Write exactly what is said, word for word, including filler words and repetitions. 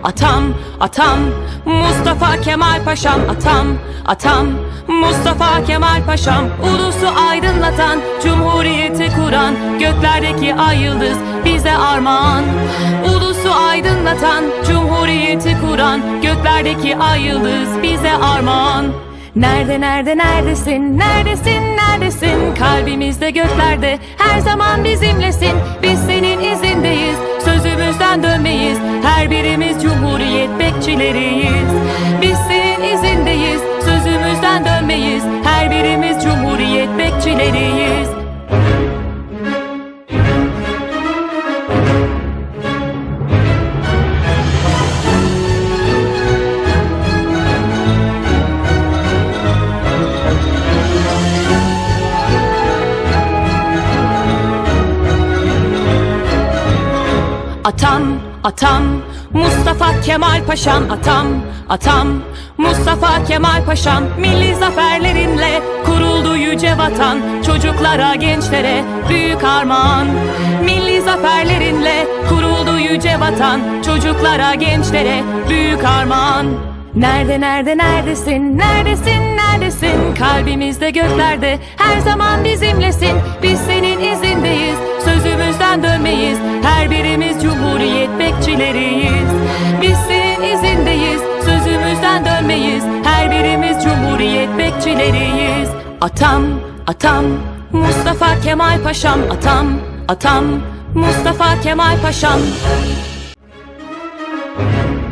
Atam, atam, Mustafa Kemal Paşam. Atam, atam, Mustafa Kemal Paşam. Ulusu aydınlatan, cumhuriyeti kuran, göklerdeki ay yıldız bize armağan. Ulusu aydınlatan, cumhuriyeti kuran, göklerdeki ay yıldız bize armağan. Nerede nerede neredesin, neredesin neredesin? Kalbimizde göklerde her zaman bizimlesin. Biz senin izindeyiz, sözümüzden dönmeyiz. Her birimiz cumhuriyet bekçileriyiz. Biz senin izindeyiz, sözümüzden dönmeyiz. Her birimiz cumhuriyet bekçileriyiz. Atam, atam, Mustafa Kemal Paşam. Atam, atam, Mustafa Kemal Paşam. Milli zaferlerinle kuruldu yüce vatan, çocuklara gençlere büyük armağan. Milli zaferlerinle kuruldu yüce vatan, çocuklara gençlere büyük armağan. Nerede nerede neredesin, neredesin neredesin? Kalbimizde göklerde her zaman bizimlesin. Biz senin izindeyiz, sözümüzden dönmeyiz. Her birimiz cumhuriyet bekçileriyiz. Biz senin izindeyiz, sözümüzden dönmeyiz. Her birimiz cumhuriyet bekçileriyiz. Atam, atam, Mustafa Kemal Paşam. Atam, atam, Mustafa Kemal Paşam.